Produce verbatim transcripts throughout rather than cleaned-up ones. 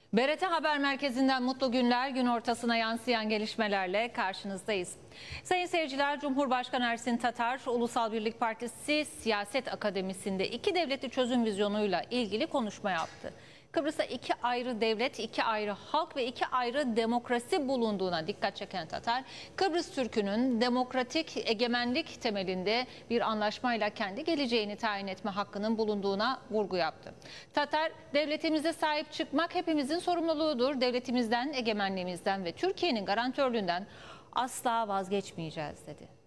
B R T Haber Merkezi'nden mutlu günler, gün ortasına yansıyan gelişmelerle karşınızdayız. Sayın seyirciler, Cumhurbaşkanı Ersin Tatar, Ulusal Birlik Partisi Siyaset Akademisi'nde iki devletli çözüm vizyonuyla ilgili konuşma yaptı. Kıbrıs'ta iki ayrı devlet, iki ayrı halk ve iki ayrı demokrasi bulunduğuna dikkat çeken Tatar, Kıbrıs Türk'ünün demokratik egemenlik temelinde bir anlaşmayla kendi geleceğini tayin etme hakkının bulunduğuna vurgu yaptı. Tatar, devletimize sahip çıkmak hepimizin sorumluluğudur. Devletimizden, egemenliğimizden ve Türkiye'nin garantörlüğünden asla vazgeçmeyeceğiz dedi.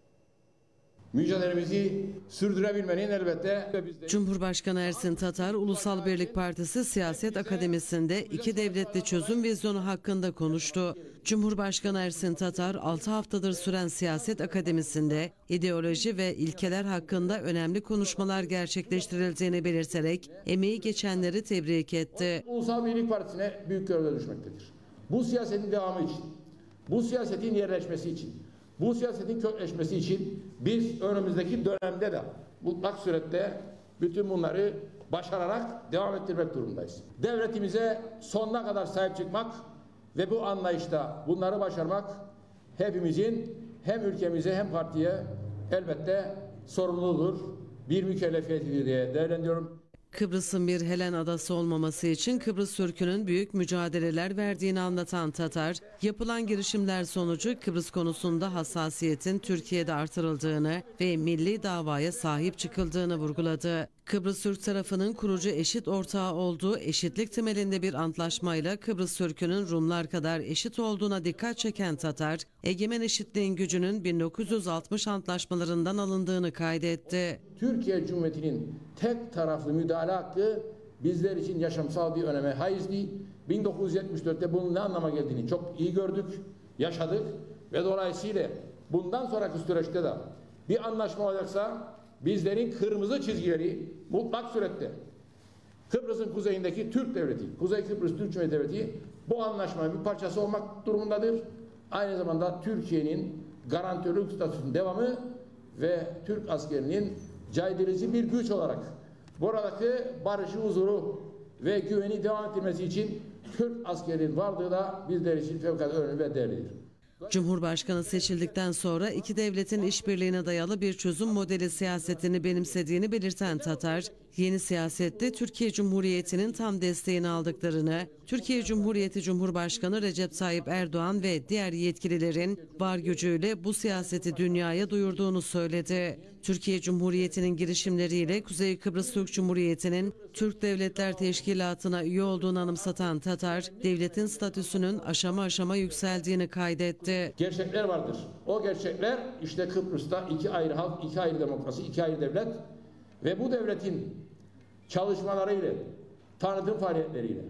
Mücadelemizi sürdürebilmenin elbette. Cumhurbaşkanı Ersin Tatar, Ulusal Birlik Partisi Siyaset Akademisi'nde iki devletli çözüm vizyonu hakkında konuştu. Cumhurbaşkanı Ersin Tatar, altı haftadır süren Siyaset Akademisi'nde ideoloji ve ilkeler hakkında önemli konuşmalar gerçekleştirildiğini belirterek emeği geçenleri tebrik etti. Ulusal Birlik Partisi'ne büyük görevler düşmektedir. Bu siyasetin devamı için, bu siyasetin yerleşmesi için, bu siyasetin kökleşmesi için biz önümüzdeki dönemde de mutlak surette bütün bunları başararak devam ettirmek durumundayız. Devletimize sonuna kadar sahip çıkmak ve bu anlayışta bunları başarmak hepimizin hem ülkemize hem partiye elbette sorumluluğudur, bir mükellefiyetidir diye değerlendiriyorum. Kıbrıs'ın bir Helen adası olmaması için Kıbrıs Türk'ünün büyük mücadeleler verdiğini anlatan Tatar, yapılan girişimler sonucu Kıbrıs konusunda hassasiyetin Türkiye'de artırıldığını ve milli davaya sahip çıkıldığını vurguladı. Kıbrıs Türk tarafının kurucu eşit ortağı olduğu eşitlik temelinde bir antlaşmayla Kıbrıs Türk'ünün Rumlar kadar eşit olduğuna dikkat çeken Tatar, egemen eşitliğin gücünün bin dokuz yüz altmış antlaşmalarından alındığını kaydetti. Türkiye Cumhuriyeti'nin tek taraflı müdahale hakkı bizler için yaşamsal bir öneme haiz değil. bin dokuz yüz yetmiş dörtte bunun ne anlama geldiğini çok iyi gördük, yaşadık ve dolayısıyla bundan sonraki süreçte de bir anlaşma olacaksa bizlerin kırmızı çizgileri mutlak surette Kıbrıs'ın kuzeyindeki Türk Devleti, Kuzey Kıbrıs Türk Cumhuriyeti Devleti bu anlaşmanın bir parçası olmak durumundadır. Aynı zamanda Türkiye'nin garantörlük statüsünün devamı ve Türk askerinin caydırıcı bir güç olarak buradaki barışı, huzuru ve güveni devam ettirmesi için Türk askerinin varlığı da bizler için fevkalade önemli ve değerlidir. Cumhurbaşkanı seçildikten sonra iki devletin işbirliğine dayalı bir çözüm modeli siyasetini benimsediğini belirten Tatar, yeni siyasette Türkiye Cumhuriyeti'nin tam desteğini aldıklarını, Türkiye Cumhuriyeti Cumhurbaşkanı Recep Tayyip Erdoğan ve diğer yetkililerin var gücüyle bu siyaseti dünyaya duyurduğunu söyledi. Türkiye Cumhuriyeti'nin girişimleriyle Kuzey Kıbrıs Türk Cumhuriyeti'nin Türk Devletler Teşkilatı'na üye olduğunu anımsatan Tatar, devletin statüsünün aşama aşama yükseldiğini kaydetti. Gerçekler vardır. O gerçekler işte Kıbrıs'ta iki ayrı halk, iki ayrı demokrasi, iki ayrı devlet ve bu devletin çalışmalarıyla, tanıtım faaliyetleriyle,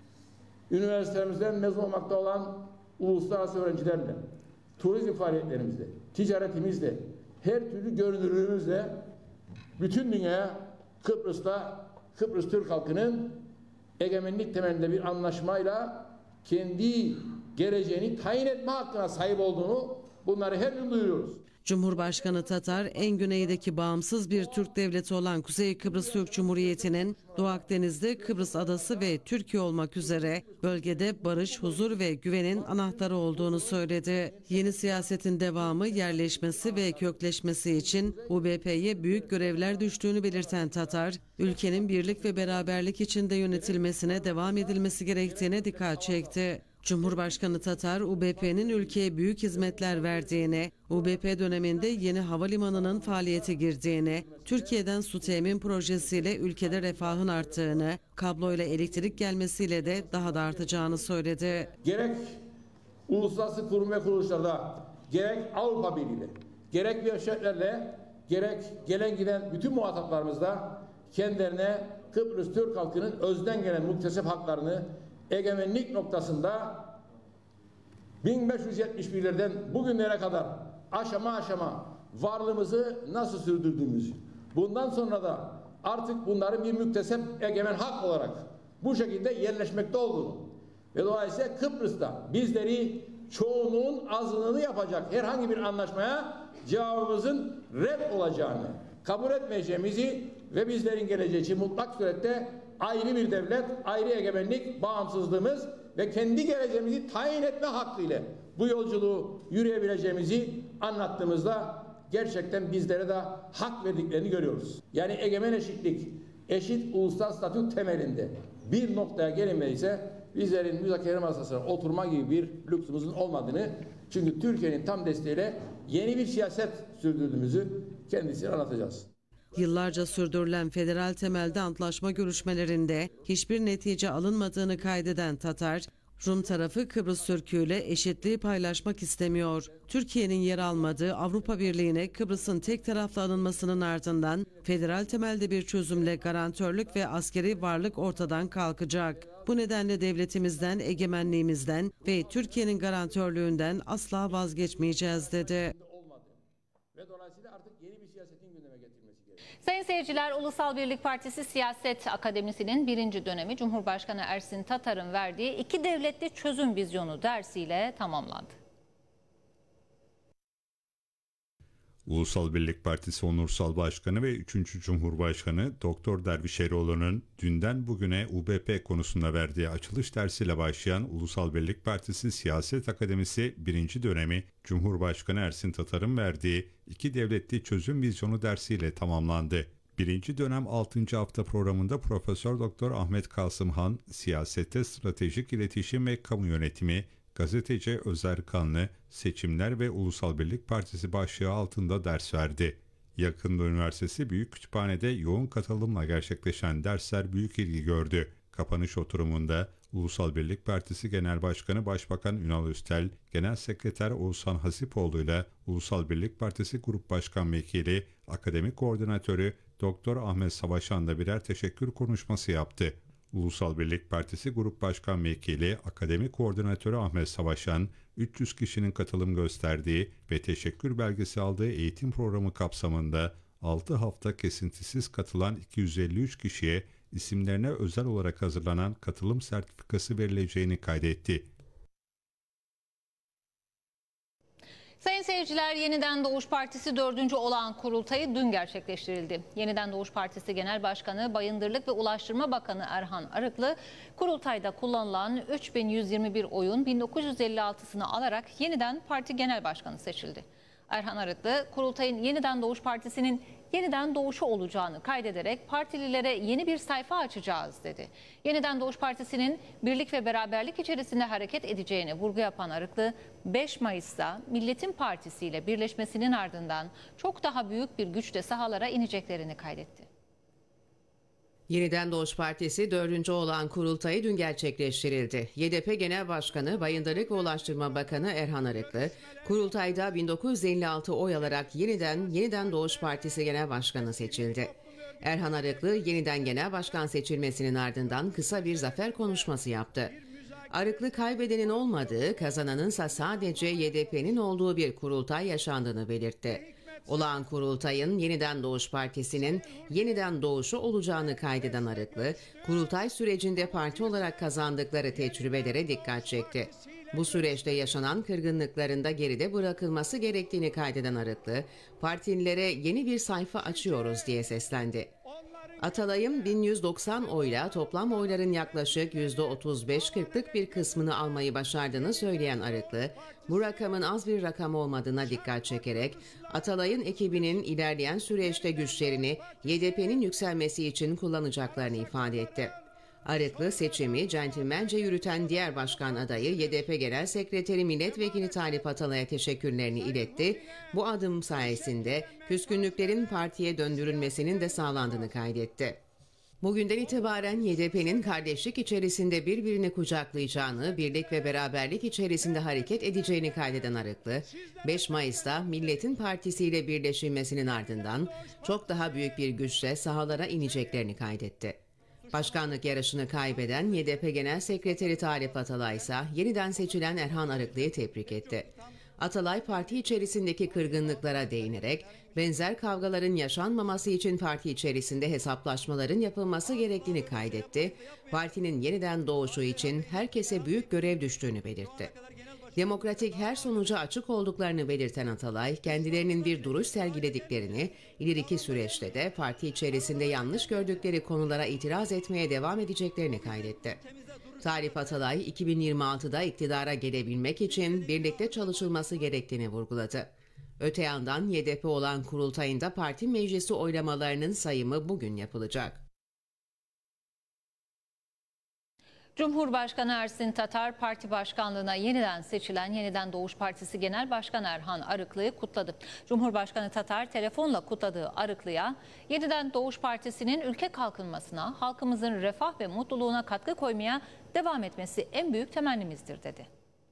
üniversitelerimizden mezun olmakta olan uluslararası öğrencilerle, turizm faaliyetlerimizle, ticaretimizle, her türlü görünürlüğümüzle bütün dünyaya Kıbrıs'ta Kıbrıs Türk halkının egemenlik temelinde bir anlaşmayla kendi geleceğini tayin etme hakkına sahip olduğunu bunları her gün duyuruyoruz. Cumhurbaşkanı Tatar, en güneydeki bağımsız bir Türk devleti olan Kuzey Kıbrıs Türk Cumhuriyeti'nin Doğu Akdeniz'de Kıbrıs Adası ve Türkiye olmak üzere bölgede barış, huzur ve güvenin anahtarı olduğunu söyledi. Yeni siyasetin devamı, yerleşmesi ve kökleşmesi için U B P'ye büyük görevler düştüğünü belirten Tatar, ülkenin birlik ve beraberlik içinde yönetilmesine devam edilmesi gerektiğine dikkat çekti. Cumhurbaşkanı Tatar, U B P'nin ülkeye büyük hizmetler verdiğini, U B P döneminde yeni havalimanının faaliyete girdiğini, Türkiye'den su temin projesiyle ülkede refahın arttığını, kabloyla elektrik gelmesiyle de daha da artacağını söyledi. Gerek uluslararası kurum ve kuruluşlarda, gerek Avrupa Birliği'yle, gerek mevşetlerle, gerek gelen giden bütün muhataplarımızda kendilerine Kıbrıs Türk halkının özden gelen muktesep haklarını egemenlik noktasında bin beş yüz yetmiş birlerden bugünlere kadar aşama aşama varlığımızı nasıl sürdürdüğümüzü, bundan sonra da artık bunların bir müktesep egemen hak olarak bu şekilde yerleşmekte olduğunu ve dolayısıyla Kıbrıs'ta bizleri çoğunluğun azınlığını yapacak herhangi bir anlaşmaya cevabımızın red olacağını kabul etmeyeceğimizi ve bizlerin geleceği için mutlak surette ayrı bir devlet, ayrı egemenlik, bağımsızlığımız ve kendi geleceğimizi tayin etme hakkıyla bu yolculuğu yürüyebileceğimizi anlattığımızda gerçekten bizlere de hak verdiklerini görüyoruz. Yani egemen eşitlik, eşit ulusal statü temelinde bir noktaya gelinmediyse bizlerin müzakere masasına oturma gibi bir lüksümüzün olmadığını, çünkü Türkiye'nin tam desteğiyle yeni bir siyaset sürdürdüğümüzü kendisine anlatacağız. Yıllarca sürdürülen federal temelde antlaşma görüşmelerinde hiçbir netice alınmadığını kaydeden Tatar, Rum tarafı Kıbrıs Türk'üyle eşitliği paylaşmak istemiyor. Türkiye'nin yer almadığı Avrupa Birliği'ne Kıbrıs'ın tek taraflı alınmasının ardından federal temelde bir çözümle garantörlük ve askeri varlık ortadan kalkacak. Bu nedenle devletimizden, egemenliğimizden ve Türkiye'nin garantörlüğünden asla vazgeçmeyeceğiz dedi. Ve dolayısıyla artık yeni bir siyasetin gündeme getirilmesi gerekiyor. Sayın seyirciler, Ulusal Birlik Partisi Siyaset Akademisi'nin birinci dönemi Cumhurbaşkanı Ersin Tatar'ın verdiği iki devletli çözüm vizyonu dersiyle tamamlandı. Ulusal Birlik Partisi Onursal Başkanı ve üçüncü Cumhurbaşkanı Doktor Derviş Eroğlu'nun dünden bugüne U B P konusunda verdiği açılış dersiyle başlayan Ulusal Birlik Partisi Siyaset Akademisi birinci dönemi Cumhurbaşkanı Ersin Tatar'ın verdiği iki devletli çözüm vizyonu dersiyle tamamlandı. Birinci dönem altıncı hafta programında Profesör Doktor Ahmet Kasımhan, siyasette stratejik iletişim ve kamu yönetimi, gazeteci Özer Kanlı, seçimler ve Ulusal Birlik Partisi başlığı altında ders verdi. Yakında Üniversitesi Büyük Kütüphane'de yoğun katılımla gerçekleşen dersler büyük ilgi gördü. Kapanış oturumunda Ulusal Birlik Partisi Genel Başkanı Başbakan Ünal Üstel, Genel Sekreter Oğuzhan Hasipoğlu ile Ulusal Birlik Partisi Grup Başkan Vekili, Akademik Koordinatörü Doktor Ahmet Savaşan da birer teşekkür konuşması yaptı. Ulusal Birlik Partisi Grup Başkan Vekili, Akademik Koordinatörü Ahmet Savaşan, üç yüz kişinin katılım gösterdiği ve teşekkür belgesi aldığı eğitim programı kapsamında altı hafta kesintisiz katılan iki yüz elli üç kişiye isimlerine özel olarak hazırlanan katılım sertifikası verileceğini kaydetti. Sayın seyirciler, Yeniden Doğuş Partisi dördüncü olağan kurultayı dün gerçekleştirildi. Yeniden Doğuş Partisi Genel Başkanı, Bayındırlık ve Ulaştırma Bakanı Erhan Arıklı, kurultayda kullanılan üç bin yüz yirmi bir oyun bin dokuz yüz elli altısını alarak yeniden parti genel başkanı seçildi. Erhan Arıklı, kurultayın Yeniden Doğuş Partisi'nin yeniden doğuşu olacağını kaydederek partililere yeni bir sayfa açacağız dedi. Yeniden Doğuş Partisi'nin birlik ve beraberlik içerisinde hareket edeceğine vurgu yapan Arıklı, beş Mayıs'ta Milletin Partisi ile birleşmesinin ardından çok daha büyük bir güçle sahalara ineceklerini kaydetti. Yeniden Doğuş Partisi dördüncü olağan kurultayı dün gerçekleştirildi. Y D P Genel Başkanı, Bayındırlık ve Ulaştırma Bakanı Erhan Arıklı, kurultayda bin dokuz yüz elli altı oy alarak yeniden Yeniden Doğuş Partisi Genel Başkanı seçildi. Erhan Arıklı, yeniden Genel Başkan seçilmesinin ardından kısa bir zafer konuşması yaptı. Arıklı, kaybedenin olmadığı, kazananınsa sadece Y D P'nin olduğu bir kurultay yaşandığını belirtti. Olağan kurultayın Yeniden Doğuş Partisi'nin yeniden doğuşu olacağını kaydeden Arıklı, kurultay sürecinde parti olarak kazandıkları tecrübelere dikkat çekti. Bu süreçte yaşanan kırgınlıkların da geride bırakılması gerektiğini kaydeden Arıklı, partililere yeni bir sayfa açıyoruz diye seslendi. Atalay'ın bin yüz doksan oyla toplam oyların yaklaşık yüzde otuz beş kırklık bir kısmını almayı başardığını söyleyen Arıklı, bu rakamın az bir rakam olmadığına dikkat çekerek, Atalay'ın ekibinin ilerleyen süreçte güçlerini Y D P'nin yükselmesi için kullanacaklarını ifade etti. Arıklı, seçimi centilmence yürüten diğer başkan adayı Y D P Genel Sekreteri Milletvekili Talip Atalay'a teşekkürlerini iletti. Bu adım sayesinde küskünlüklerin partiye döndürülmesinin de sağlandığını kaydetti. Bugünden itibaren Y D P'nin kardeşlik içerisinde birbirini kucaklayacağını, birlik ve beraberlik içerisinde hareket edeceğini kaydeden Arıklı, beş Mayıs'ta Milletin Partisi ile birleşilmesinin ardından çok daha büyük bir güçle sahalara ineceklerini kaydetti. Başkanlık yarışını kaybeden Y D P Genel Sekreteri Talip Atalay ise yeniden seçilen Erhan Arıklı'yı tebrik etti. Atalay, parti içerisindeki kırgınlıklara değinerek benzer kavgaların yaşanmaması için parti içerisinde hesaplaşmaların yapılması gerektiğini kaydetti. Partinin yeniden doğuşu için herkese büyük görev düştüğünü belirtti. Demokratik her sonuca açık olduklarını belirten Atalay, kendilerinin bir duruş sergilediklerini, ileriki süreçte de parti içerisinde yanlış gördükleri konulara itiraz etmeye devam edeceklerini kaydetti. Talip Atalay, iki bin yirmi altıda iktidara gelebilmek için birlikte çalışılması gerektiğini vurguladı. Öte yandan Y D P olan kurultayında parti meclisi oylamalarının sayımı bugün yapılacak. Cumhurbaşkanı Ersin Tatar, parti başkanlığına yeniden seçilen Yeniden Doğuş Partisi Genel Başkanı Erhan Arıklı'yı kutladı. Cumhurbaşkanı Tatar telefonla kutladığı Arıklı'ya, Yeniden Doğuş Partisi'nin ülke kalkınmasına, halkımızın refah ve mutluluğuna katkı koymaya devam etmesi en büyük temennimizdir dedi.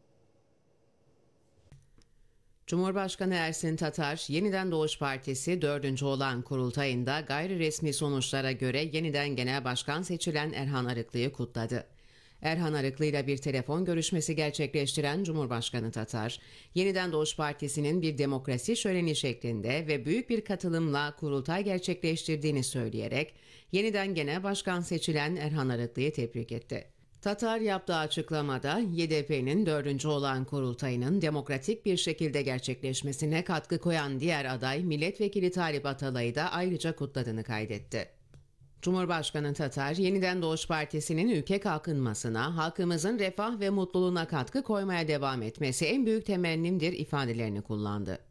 Cumhurbaşkanı Ersin Tatar, Yeniden Doğuş Partisi dördüncü olan kurultayında gayri resmi sonuçlara göre yeniden genel başkan seçilen Erhan Arıklı'yı kutladı. Erhan Arıklı ile bir telefon görüşmesi gerçekleştiren Cumhurbaşkanı Tatar, Yeniden Doğuş Partisi'nin bir demokrasi şöleni şeklinde ve büyük bir katılımla kurultay gerçekleştirdiğini söyleyerek yeniden genel başkan seçilen Erhan Arıklı'yı tebrik etti. Tatar yaptığı açıklamada Y D P'nin dördüncü olan kurultayının demokratik bir şekilde gerçekleşmesine katkı koyan diğer aday Milletvekili Talip Atalay'ı da ayrıca kutladığını kaydetti. Cumhurbaşkanı Tatar, Yeniden Doğuş Partisi'nin ülke kalkınmasına, halkımızın refah ve mutluluğuna katkı koymaya devam etmesi en büyük temennimdir ifadelerini kullandı.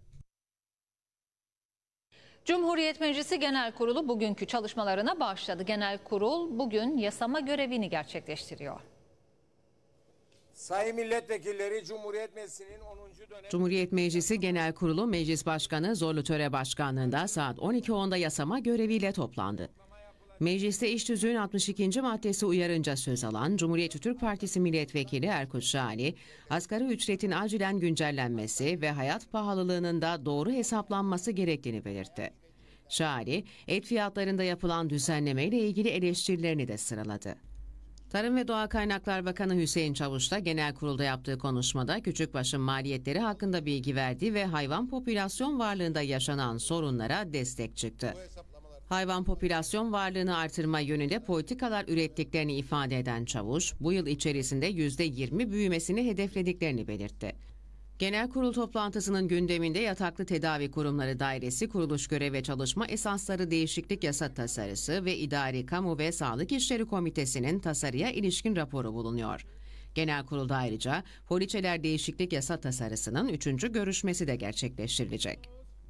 Cumhuriyet Meclisi Genel Kurulu bugünkü çalışmalarına başladı. Genel Kurul bugün yasama görevini gerçekleştiriyor. Sayın milletvekilleri, Cumhuriyet Meclisi'nin onuncu dönem... Cumhuriyet Meclisi Genel Kurulu Meclis Başkanı Zorlu Töre Başkanlığında saat on iki onda yasama göreviyle toplandı. Mecliste iş tüzüğün altmış ikinci maddesi uyarınca söz alan Cumhuriyetçi Türk Partisi Milletvekili Erkut Şahani, asgari ücretin acilen güncellenmesi ve hayat pahalılığının da doğru hesaplanması gerektiğini belirtti. Şahani, et fiyatlarında yapılan düzenleme ile ilgili eleştirilerini de sıraladı. Tarım ve Doğa Kaynaklar Bakanı Hüseyin Çavuş da genel kurulda yaptığı konuşmada küçükbaşın maliyetleri hakkında bilgi verdi ve hayvan popülasyon varlığında yaşanan sorunlara destek çıktı. Hayvan popülasyon varlığını artırma yönünde politikalar ürettiklerini ifade eden Çavuş, bu yıl içerisinde yüzde yirmi büyümesini hedeflediklerini belirtti. Genel kurul toplantısının gündeminde Yataklı Tedavi Kurumları Dairesi Kuruluş Görev ve Çalışma Esasları Değişiklik Yasa Tasarısı ve İdari Kamu ve Sağlık İşleri Komitesi'nin tasarıya ilişkin raporu bulunuyor. Genel kurulda ayrıca Poliçeler Değişiklik Yasa Tasarısı'nın üçüncü görüşmesi de gerçekleştirilecek.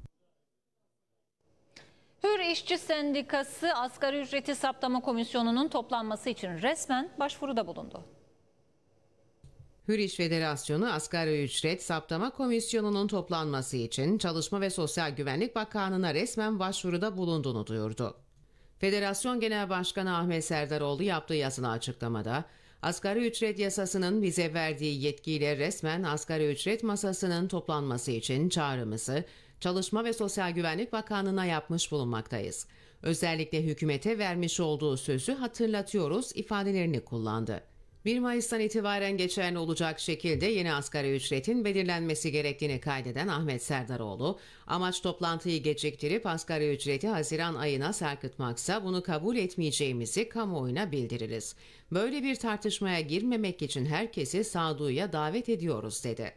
Hür İşçi Sendikası Asgari Ücreti Saptama Komisyonu'nun toplanması için resmen başvuruda bulundu. Hür İş Federasyonu Asgari Ücret Saptama Komisyonu'nun toplanması için Çalışma ve Sosyal Güvenlik Bakanlığı'na resmen başvuruda bulunduğunu duyurdu. Federasyon Genel Başkanı Ahmet Serdaroğlu yaptığı yazılı açıklamada, asgari ücret yasasının bize verdiği yetkiyle resmen asgari ücret masasının toplanması için çağrımızı Çalışma ve Sosyal Güvenlik Bakanlığı'na yapmış bulunmaktayız. Özellikle hükümete vermiş olduğu sözü hatırlatıyoruz ifadelerini kullandı. bir Mayıs'tan itibaren geçerli olacak şekilde yeni asgari ücretin belirlenmesi gerektiğini kaydeden Ahmet Serdaroğlu, amaç toplantıyı geciktirip asgari ücreti Haziran ayına sarkıtmaksa bunu kabul etmeyeceğimizi kamuoyuna bildiririz. Böyle bir tartışmaya girmemek için herkesi sağduyuya davet ediyoruz dedi.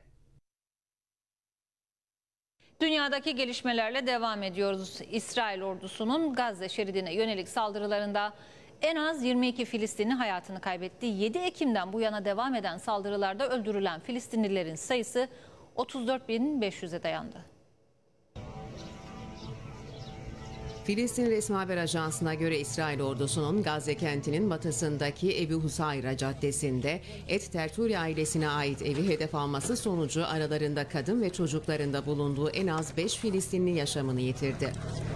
Dünyadaki gelişmelerle devam ediyoruz. İsrail ordusunun Gazze şeridine yönelik saldırılarında en az yirmi iki Filistinli hayatını kaybetti. yedi Ekim'den bu yana devam eden saldırılarda öldürülen Filistinlilerin sayısı otuz dört bin beş yüze dayandı. Filistin Resmi Haber Ajansı'na göre İsrail ordusunun Gazze kentinin batısındaki Ebu Husayra Caddesi'nde Et Terturi ailesine ait evi hedef alması sonucu aralarında kadın ve çocuklarında bulunduğu en az beş Filistinli yaşamını yitirdi.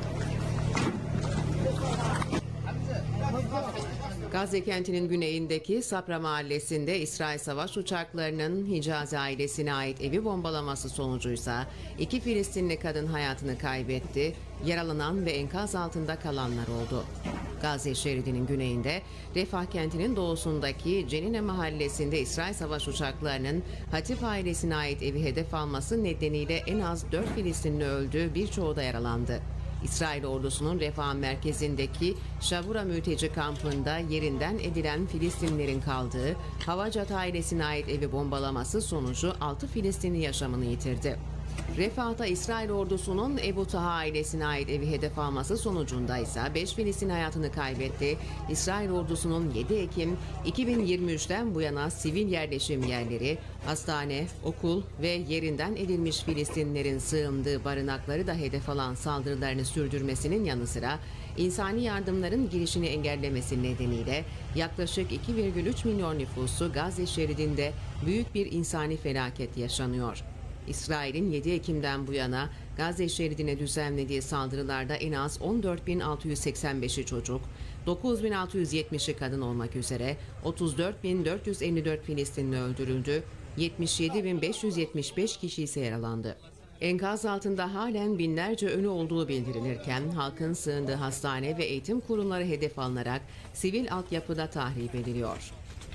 Gazze kentinin güneyindeki Sapra mahallesinde İsrail savaş uçaklarının Hicazi ailesine ait evi bombalaması sonucuysa iki Filistinli kadın hayatını kaybetti, yaralanan ve enkaz altında kalanlar oldu. Gazze şeridinin güneyinde Refah kentinin doğusundaki Cenine mahallesinde İsrail savaş uçaklarının Hatip ailesine ait evi hedef alması nedeniyle en az dört Filistinli öldü, birçoğu da yaralandı. İsrail ordusunun Refah merkezindeki Şavura mülteci kampında yerinden edilen Filistinlilerin kaldığı Havacat ailesine ait evi bombalaması sonucu altı Filistinli yaşamını yitirdi. Refah'ta İsrail ordusunun Ebu Taha ailesine ait evi hedef alması sonucunda ise beş Filistin hayatını kaybetti. İsrail ordusunun yedi Ekim iki bin yirmi üçten bu yana sivil yerleşim yerleri, hastane, okul ve yerinden edilmiş Filistinlilerin sığındığı barınakları da hedef alan saldırılarını sürdürmesinin yanı sıra insani yardımların girişini engellemesi nedeniyle yaklaşık iki virgül üç milyon nüfusu Gazze şeridinde büyük bir insani felaket yaşanıyor. İsrail'in yedi Ekim'den bu yana Gazze şeridine düzenlediği saldırılarda en az on dört bin altı yüz seksen beşi çocuk, dokuz bin altı yüz yetmişi kadın olmak üzere otuz dört bin dört yüz elli dört Filistinli öldürüldü, yetmiş yedi bin beş yüz yetmiş beş kişi ise yaralandı. Enkaz altında halen binlerce ölü olduğu bildirilirken halkın sığındığı hastane ve eğitim kurumları hedef alınarak sivil altyapıda tahrip ediliyor.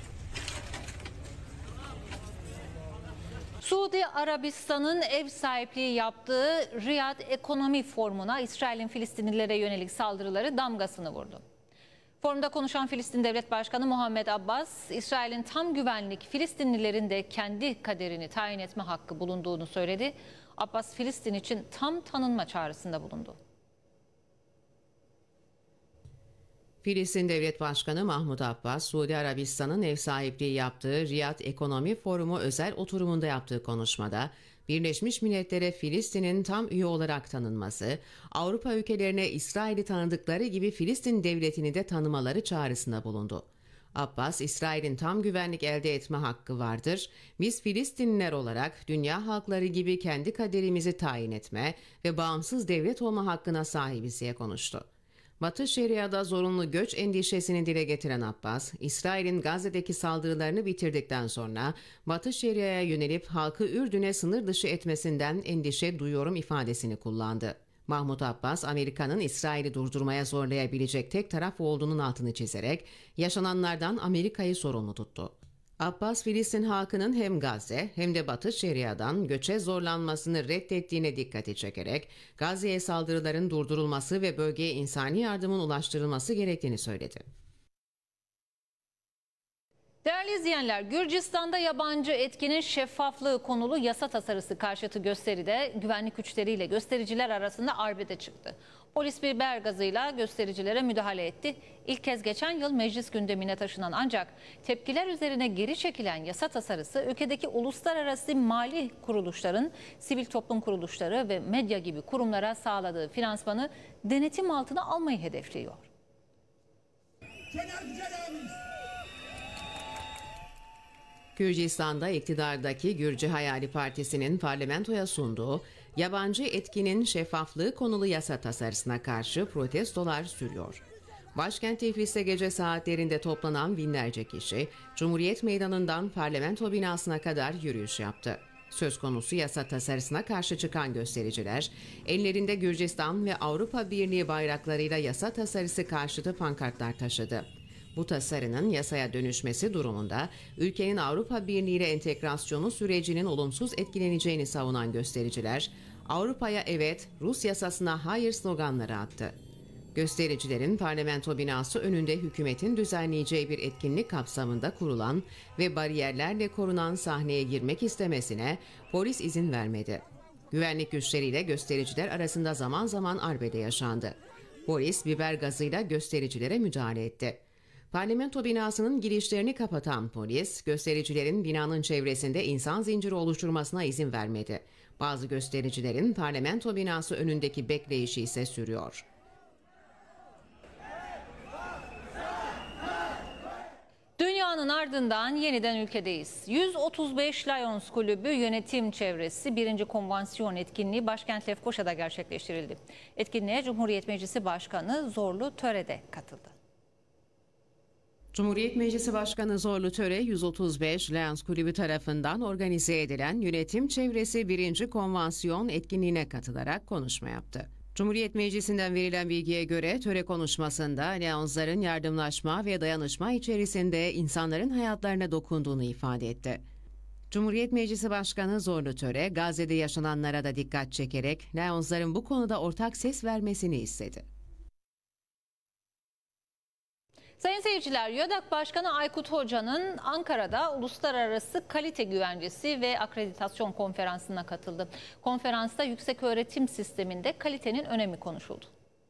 Suudi Arabistan'ın ev sahipliği yaptığı Riyad Ekonomi Forumu'na İsrail'in Filistinlilere yönelik saldırıları damgasını vurdu. Forumda konuşan Filistin Devlet Başkanı Muhammed Abbas, İsrail'in tam güvenlik Filistinlilerin de kendi kaderini tayin etme hakkı bulunduğunu söyledi. Abbas, Filistin için tam tanınma çağrısında bulundu. Filistin Devlet Başkanı Mahmut Abbas, Suudi Arabistan'ın ev sahipliği yaptığı Riyad Ekonomi Forumu özel oturumunda yaptığı konuşmada, Birleşmiş Milletler'e Filistin'in tam üye olarak tanınması, Avrupa ülkelerine İsrail'i tanıdıkları gibi Filistin devletini de tanımaları çağrısında bulundu. Abbas, İsrail'in tam güvenlik elde etme hakkı vardır. Biz Filistinliler olarak dünya halkları gibi kendi kaderimizi tayin etme ve bağımsız devlet olma hakkına sahibiz diye konuştu. Batı Şeria'da zorunlu göç endişesini dile getiren Abbas, İsrail'in Gazze'deki saldırılarını bitirdikten sonra Batı Şeria'ya yönelip halkı Ürdün'e sınır dışı etmesinden endişe duyuyorum ifadesini kullandı. Mahmut Abbas, Amerika'nın İsrail'i durdurmaya zorlayabilecek tek taraf olduğunun altını çizerek yaşananlardan Amerika'yı sorumlu tuttu. Abbas, Filistin halkının hem Gazze hem de Batı Şeria'dan göçe zorlanmasını reddettiğine dikkati çekerek Gazze'ye saldırıların durdurulması ve bölgeye insani yardımın ulaştırılması gerektiğini söyledi. Değerli izleyenler, Gürcistan'da yabancı etkinin şeffaflığı konulu yasa tasarısı karşıtı gösteride güvenlik güçleriyle göstericiler arasında arbede çıktı. Polis biber gazıyla göstericilere müdahale etti. İlk kez geçen yıl meclis gündemine taşınan ancak tepkiler üzerine geri çekilen yasa tasarısı ülkedeki uluslararası mali kuruluşların, sivil toplum kuruluşları ve medya gibi kurumlara sağladığı finansmanı denetim altına almayı hedefliyor. Gürcistan'da iktidardaki Gürcü Hayali Partisi'nin parlamentoya sunduğu yabancı etkinin şeffaflığı konulu yasa tasarısına karşı protestolar sürüyor. Başkent Tiflis'te gece saatlerinde toplanan binlerce kişi Cumhuriyet Meydanı'ndan parlamento binasına kadar yürüyüş yaptı. Söz konusu yasa tasarısına karşı çıkan göstericiler ellerinde Gürcistan ve Avrupa Birliği bayraklarıyla yasa tasarısı karşıtı pankartlar taşıdı. Bu tasarının yasaya dönüşmesi durumunda ülkenin Avrupa Birliği ile entegrasyonu sürecinin olumsuz etkileneceğini savunan göstericiler, Avrupa'ya evet, Rus yasasına hayır sloganları attı. Göstericilerin parlamento binası önünde hükümetin düzenleyeceği bir etkinlik kapsamında kurulan ve bariyerlerle korunan sahneye girmek istemesine polis izin vermedi. Güvenlik güçleriyle göstericiler arasında zaman zaman arbede yaşandı. Polis biber gazıyla göstericilere müdahale etti. Parlamento binasının girişlerini kapatan polis, göstericilerin binanın çevresinde insan zinciri oluşturmasına izin vermedi. Bazı göstericilerin parlamento binası önündeki bekleyişi ise sürüyor. Dünyanın ardından yeniden ülkedeyiz. yüz otuz beş Lions Kulübü yönetim çevresi birinci konvansiyon etkinliği başkent Lefkoşa'da gerçekleştirildi. Etkinliğe Cumhuriyet Meclisi Başkanı Zorlu Töre de katıldı. Cumhuriyet Meclisi Başkanı Zorlu Töre, yüz otuz beş Lions Kulübü tarafından organize edilen yönetim çevresi birinci konvansiyon etkinliğine katılarak konuşma yaptı. Cumhuriyet Meclisi'nden verilen bilgiye göre töre konuşmasında Lions'ların yardımlaşma ve dayanışma içerisinde insanların hayatlarına dokunduğunu ifade etti. Cumhuriyet Meclisi Başkanı Zorlu Töre, Gazze'de yaşananlara da dikkat çekerek Lions'ların bu konuda ortak ses vermesini istedi. Sayın seyirciler, YÖDAK Başkanı Aykut Hoca'nın Ankara'da Uluslararası Kalite Güvencesi ve Akreditasyon Konferansı'na katıldı. Konferansta yükseköğretim sisteminde kalitenin önemi konuşuldu.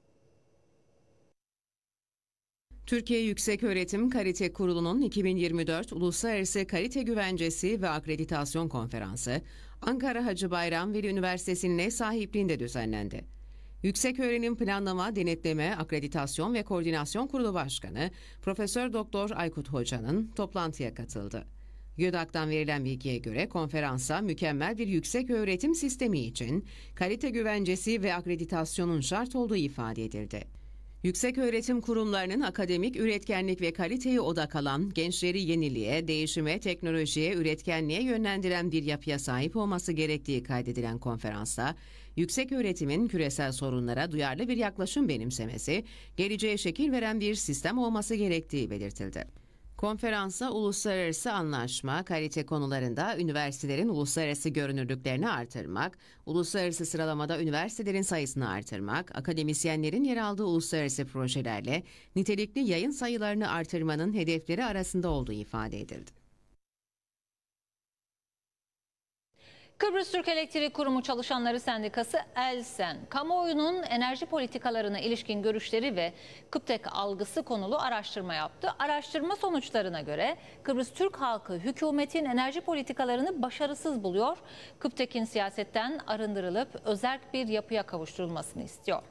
Türkiye Yükseköğretim Kalite Kurulu'nun iki bin yirmi dört Uluslararası Kalite Güvencesi ve Akreditasyon Konferansı, Ankara Hacı Bayram Veli Üniversitesi'nin ev sahipliğinde düzenlendi. Yükseköğrenim Planlama, Denetleme, Akreditasyon ve Koordinasyon Kurulu Başkanı Profesör Doktor Aykut Hoca'nın toplantıya katıldı. YÖDAK'tan verilen bilgiye göre konferansa mükemmel bir yükseköğretim sistemi için kalite güvencesi ve akreditasyonun şart olduğu ifade edildi. Yükseköğretim kurumlarının akademik üretkenlik ve kaliteyi odak alan, gençleri yeniliğe, değişime, teknolojiye, üretkenliğe yönlendiren bir yapıya sahip olması gerektiği kaydedilen konferansta, yükseköğretimin küresel sorunlara duyarlı bir yaklaşım benimsemesi, geleceğe şekil veren bir sistem olması gerektiği belirtildi. Konferansa uluslararası anlaşma, kalite konularında üniversitelerin uluslararası görünürlüklerini artırmak, uluslararası sıralamada üniversitelerin sayısını artırmak, akademisyenlerin yer aldığı uluslararası projelerle nitelikli yayın sayılarını artırmanın hedefleri arasında olduğu ifade edildi. Kıbrıs Türk Elektrik Kurumu Çalışanları Sendikası ELSEN, kamuoyunun enerji politikalarına ilişkin görüşleri ve KıPTEK algısı konulu araştırma yaptı. Araştırma sonuçlarına göre Kıbrıs Türk halkı hükümetin enerji politikalarını başarısız buluyor. KıPTEK'in siyasetten arındırılıp özerk bir yapıya kavuşturulmasını istiyor.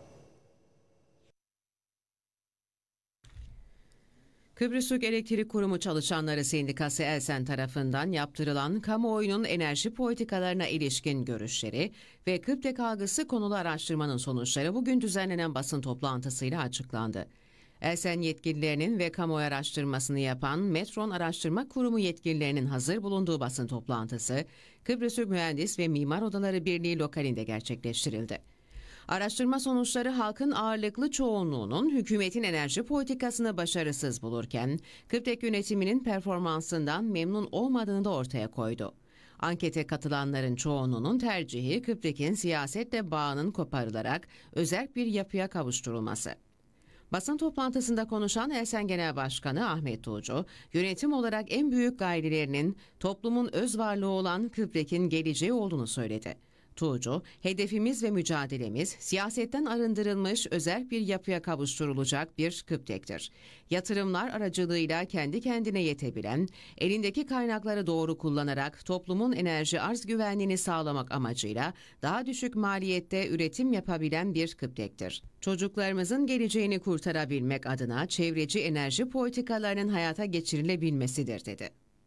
Kıbrıs Türk Elektrik Kurumu Çalışanları Sendikası ELSEN tarafından yaptırılan kamuoyunun enerji politikalarına ilişkin görüşleri ve KıPTEK algısı konulu araştırmanın sonuçları bugün düzenlenen basın toplantısıyla açıklandı. ELSEN yetkililerinin ve kamuoyu araştırmasını yapan Metron Araştırma Kurumu yetkililerinin hazır bulunduğu basın toplantısı Kıbrıs Türk Mühendis ve Mimar Odaları Birliği lokalinde gerçekleştirildi. Araştırma sonuçları halkın ağırlıklı çoğunluğunun hükümetin enerji politikasını başarısız bulurken, KıPTEK yönetiminin performansından memnun olmadığını da ortaya koydu. Ankete katılanların çoğunluğunun tercihi KıPTEK'in siyasetle bağının koparılarak özerk bir yapıya kavuşturulması. Basın toplantısında konuşan ELSEN Genel Başkanı Ahmet Tuğcu, yönetim olarak en büyük gayelerinin toplumun öz varlığı olan KıPTEK'in geleceği olduğunu söyledi. Tuğcu, hedefimiz ve mücadelemiz siyasetten arındırılmış özerk bir yapıya kavuşturulacak bir KıPTEK'tir. Yatırımlar aracılığıyla kendi kendine yetebilen, elindeki kaynakları doğru kullanarak toplumun enerji arz güvenliğini sağlamak amacıyla daha düşük maliyette üretim yapabilen bir KıPTEK'tir. Çocuklarımızın geleceğini kurtarabilmek adına çevreci enerji politikalarının hayata geçirilebilmesidir, dedi.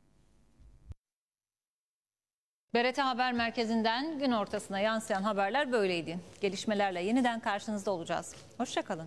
B R T Haber Merkezi'nden gün ortasına yansıyan haberler böyleydi. Gelişmelerle yeniden karşınızda olacağız. Hoşça kalın.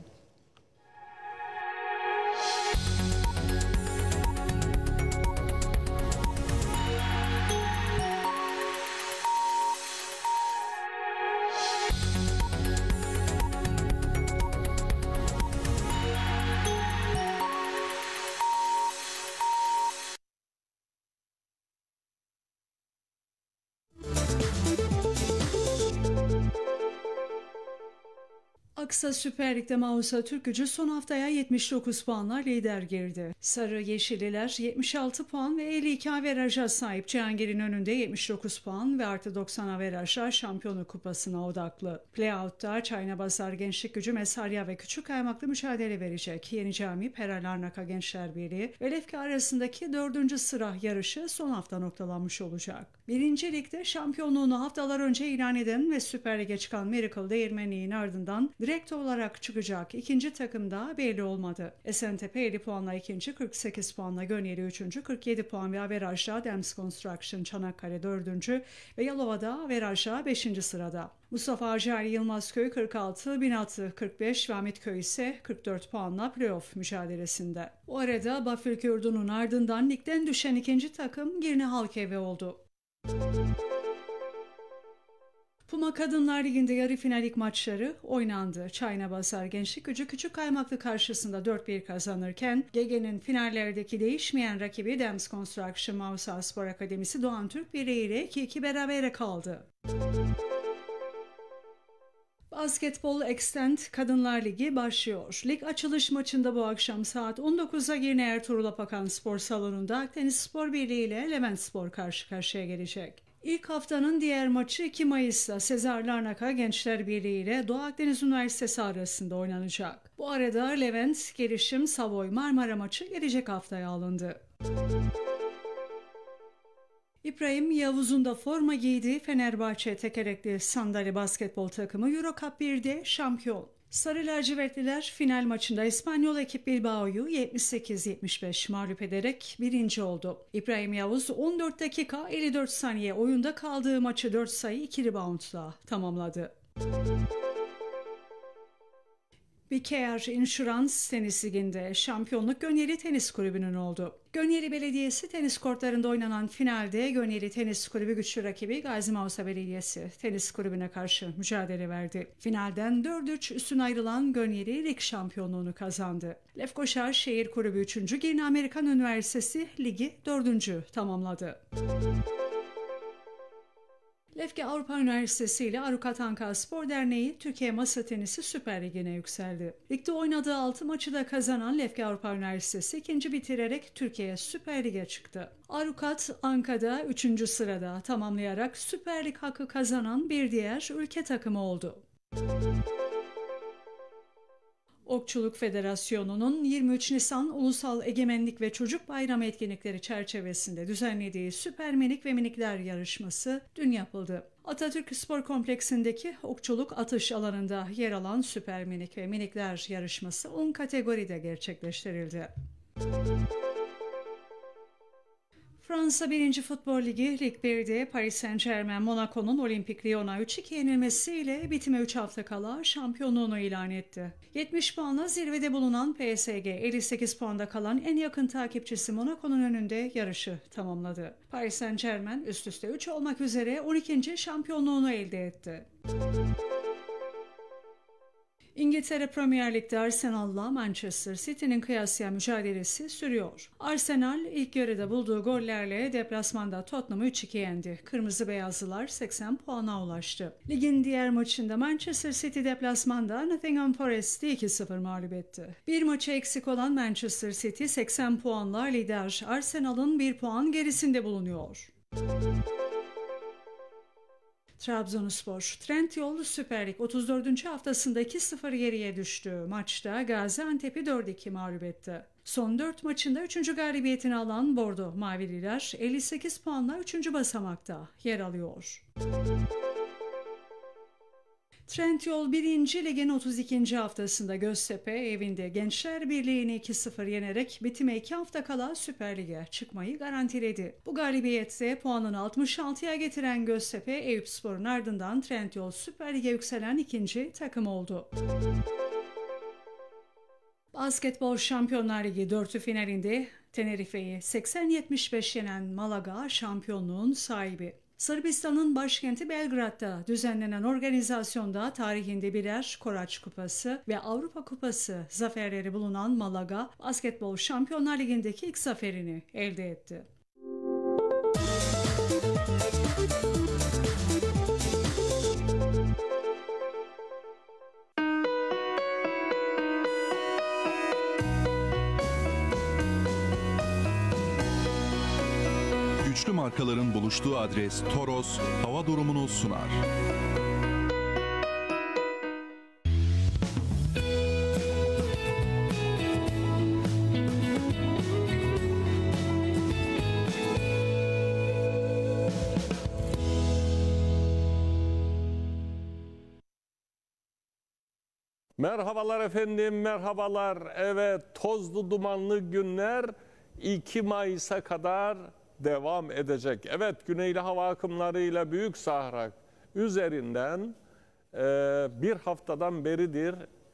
Aksa Süper Lig'de Mausa Türkgücü son haftaya yetmiş dokuz puanla lider girdi. Sarı Yeşilliler yetmiş altı puan ve elli iki averaja sahip Cihangir'in önünde yetmiş dokuz puan ve artı doksan averajla Şampiyonluk Kupası'na odaklı. Playout'ta Çayna-Bazar Gençlik Gücü Mesarya ve Küçükkaymaklı mücadele verecek. Yeni Cami, Peralarnaka Gençler Birliği ve Lefke arasındaki dördüncü sıra yarışı son hafta noktalanmış olacak. Birinci Lig'de şampiyonluğunu haftalar önce ilan eden ve Süper Lig'e çıkan Miracle Değirmenliğin ardından direkt olarak çıkacak ikinci takım da belli olmadı. Esentepe elli puanla ikinci, kırk sekiz puanla Gönyeli üçüncü, kırk yedi puan ve averajla Dems Construction Çanakkale dördüncü ve Yalova'da averajla beşinci sırada. Mustafa Acayli Yılmazköy kırk altı, Binatı kırk beş ve Hamitköy ise kırk dört puanla playoff mücadelesinde. O arada Bafülk Yurdu'nun ardından ligden düşen ikinci takım Girne Halkevi oldu. Puma Kadınlar Ligi'nde yarı finalik maçları oynandı. Çayna-Bazar Gençlik Gücü Küçük Kaymaklı karşısında dört bir kazanırken G G'nin finallerdeki değişmeyen rakibi Dems Construction Mausa Spor Akademisi Doğan Türk Birliği ile iki iki berabere kaldı. Basketbol Extend Kadınlar Ligi başlıyor. Lig açılış maçında bu akşam saat on dokuzda Girne Ertuğrul Apakan Spor Salonu'nda Akdeniz Spor Birliği ile Levent Spor karşı karşıya gelecek. İlk haftanın diğer maçı iki Mayıs'ta Sezar Larnaka Gençler Birliği ile Doğu Akdeniz Üniversitesi arasında oynanacak. Bu arada Levent, Gelişim, Savoy, Marmara maçı gelecek haftaya alındı. İbrahim Yavuz'un da forma giydiği Fenerbahçe tekerekli sandalye basketbol takımı Euro Cup birde şampiyon. Sarı lacivertliler final maçında İspanyol ekip Bilbao'yu yetmiş sekiz yetmiş beş mağlup ederek birinci oldu. İbrahim Yavuz on dört dakika elli dört saniye oyunda kaldığı maçı dört sayı iki reboundla tamamladı. B K R Insurance Tenis Ligi'nde şampiyonluk Gönyeli Tenis Kulübü'nün oldu. Gönyeli Belediyesi tenis kortlarında oynanan finalde Gönyeli Tenis Kulübü güçlü rakibi Gazi Mausa Belediyesi Tenis Kulübü'ne karşı mücadele verdi. Finalden dört üç üstün ayrılan Gönyeli lig şampiyonluğunu kazandı. Lefkoşa Şehir Kulübü üçüncü Girne Amerikan Üniversitesi ligi dördüncü tamamladı. Lefke Avrupa Üniversitesi ile Arukat Ankara Spor Derneği Türkiye Masa Tenisi Süper Ligi'ne yükseldi. Ligde oynadığı altı maçı da kazanan Lefke Avrupa Üniversitesi ikinci bitirerek Türkiye Süper Lig'e çıktı. Arukat Ankara'da üçüncü sırada tamamlayarak Süper Lig hakkı kazanan bir diğer ülke takımı oldu. Okçuluk Federasyonu'nun yirmi üç Nisan Ulusal Egemenlik ve Çocuk Bayramı etkinlikleri çerçevesinde düzenlediği Süper Minik ve Minikler yarışması dün yapıldı. Atatürk Spor Kompleksindeki okçuluk atış alanında yer alan Süper Minik ve Minikler yarışması on kategoride gerçekleştirildi. Fransa birinci Futbol Ligi Lig birde Paris Saint-Germain Monaco'nun Olimpik Lyon'a üç iki yenilmesiyle bitime üç hafta kala şampiyonluğunu ilan etti. yetmiş puanla zirvede bulunan P S G elli sekiz puanda kalan en yakın takipçisi Monaco'nun önünde yarışı tamamladı. Paris Saint-Germain üst üste üç olmak üzere on ikinci şampiyonluğunu elde etti. İngiltere Premier Lig'de Arsenal'la Manchester City'nin kıyasıya mücadelesi sürüyor. Arsenal ilk yarıda bulduğu gollerle deplasmanda Tottenham'ı üç iki yendi. Kırmızı beyazlılar seksen puana ulaştı. Ligin diğer maçında Manchester City deplasmanda Nottingham Forest'i iki sıfır mağlup etti. Bir maçı eksik olan Manchester City seksen puanla lider, Arsenal'ın bir puan gerisinde bulunuyor. Trabzonspor, Trendyol Süper Lig otuz dördüncü haftasında iki sıfır geriye düştü. Maçta Gaziantep'i dört iki mağlup etti. Son dört maçında üçüncü galibiyetini alan Bordo Mavililer elli sekiz puanla üçüncü basamakta yer alıyor. Trendyol birinci Lig'in otuz ikinci haftasında Göztepe evinde Gençler Birliği'ni iki sıfır yenerek bitime iki hafta kala Süper Lig'e çıkmayı garantiledi. Bu galibiyette puanını altmış altıya getiren Göztepe, Eyüpspor'un ardından Trendyol Süper Lig'e yükselen ikinci takım oldu. Basketbol Şampiyonlar Ligi dörtlü finalinde Tenerife'yi seksen yetmiş beş yenen Malaga şampiyonluğun sahibi. Sırbistan'ın başkenti Belgrad'da düzenlenen organizasyonda tarihinde birer Koraç Kupası ve Avrupa Kupası zaferleri bulunan Malaga, Basketbol Şampiyonlar Ligi'ndeki ilk zaferini elde etti. Güçlü markaların buluştuğu adres Toros hava durumunu sunar. Merhabalar efendim, merhabalar. Evet, tozlu dumanlı günler iki Mayıs'a kadar devam edecek. Evet, güneyli hava akımlarıyla Büyük Sahra üzerinden e, bir haftadan beridir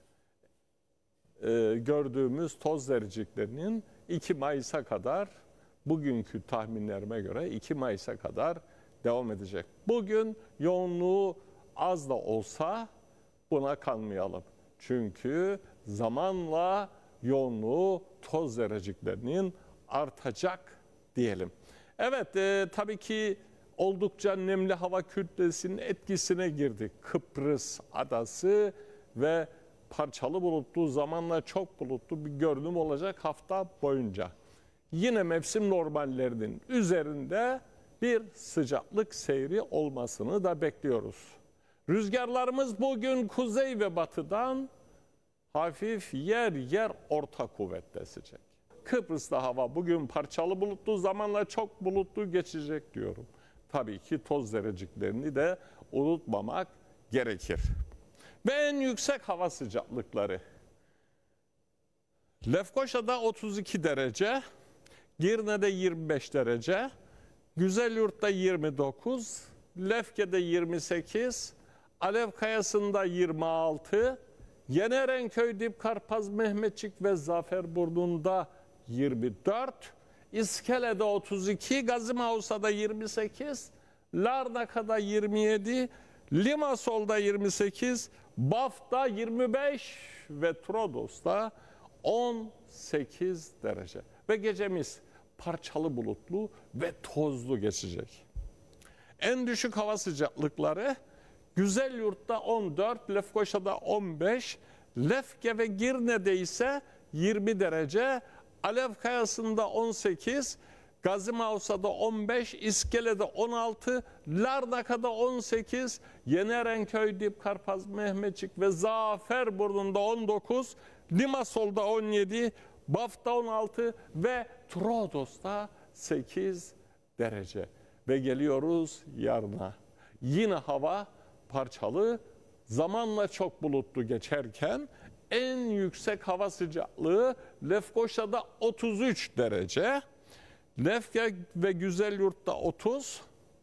e, gördüğümüz toz zerreciklerinin iki Mayıs'a kadar, bugünkü tahminlerime göre iki Mayıs'a kadar devam edecek. Bugün yoğunluğu az da olsa buna kanmayalım. Çünkü zamanla yoğunluğu toz zerreciklerinin artacak diyelim. Evet, e, tabii ki oldukça nemli hava kütlesinin etkisine girdik. Kıbrıs adası ve parçalı bulutlu, zamanla çok bulutlu bir görünüm olacak hafta boyunca. Yine mevsim normallerinin üzerinde bir sıcaklık seyri olmasını da bekliyoruz. Rüzgarlarımız bugün kuzey ve batıdan hafif yer yer orta kuvvette esecek. Kıbrıs'ta hava bugün parçalı bulutlu, zamanla çok bulutlu geçecek diyorum. Tabii ki toz zerreciklerini de unutmamak gerekir. Ve en yüksek hava sıcaklıkları. Lefkoşa'da otuz iki derece, Girne'de yirmi beş derece, Güzelyurt'ta yirmi dokuz, Lefke'de yirmi sekiz, Alev Kayası'nda yirmi altı, Yenerenköy, Dipkarpaz, Mehmetçik ve Zaferburnu'nda yirmi dört, İskele'de otuz iki, Gazimausa'da yirmi sekiz, Larnaka'da yirmi yedi, Limassol'da yirmi sekiz, Baf'ta yirmi beş ve Trodos'ta on sekiz derece. Ve gecemiz parçalı bulutlu ve tozlu geçecek. En düşük hava sıcaklıkları Güzelyurt'ta on dört, Lefkoşa'da on beş, Lefke ve Girne'de ise yirmi derece, Alev Kayası'nda on sekiz, Gazimausa'da on beş, İskele'de on altı, Larnaka'da on sekiz, Yenerenköy, Dipkarpaz, Mehmetçik ve Zaferburnu'nda on dokuz, Limassol'da on yedi, Baf'ta on altı ve Trodos'ta sekiz derece. Ve geliyoruz yarına. Yine hava parçalı, zamanla çok bulutlu geçerken en yüksek hava sıcaklığı Lefkoşa'da otuz üç derece, Lefke ve Güzelyurt'ta otuz,